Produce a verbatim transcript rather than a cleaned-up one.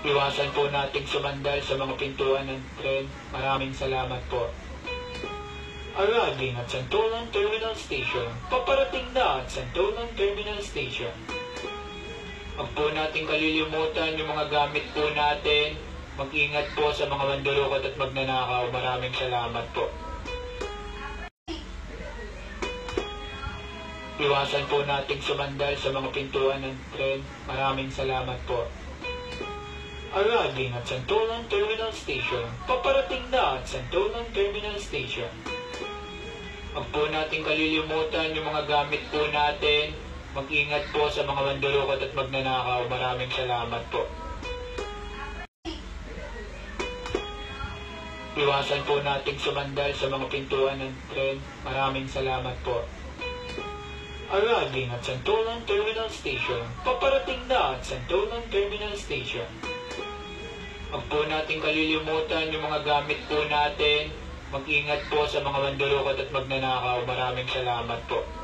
Iwasan po nating sumandal sa mga pintuan ng tren. Maraming salamat po. Arriving at Santolan Terminal Station. Paparating na at Santolan Terminal Station. Huwag po nating kalilimutan yung mga gamit po natin. Mag-ingat po sa mga mandurukot at magnanakaw. Maraming salamat po. Iwasan po nating sumandal sa mga pintuan ng tren. Maraming salamat po. Arriving at Santolan Terminal Station. Paparating na at Santolan Terminal Station. Huwag po nating kalilimutan yung mga gamit po natin. Mag-ingat po sa mga mandurukot at magnanakaw. Maraming salamat po. Iwasan po nating sumandal sa mga pintuan ng tren. Maraming salamat po. Arriving at Santolan Terminal Station. Paparating na at Santolan Terminal Station. Huwag po nating kalilimutan yung mga gamit po natin. Mag-ingat po sa mga mandurukot at magnanakaw. Maraming salamat po.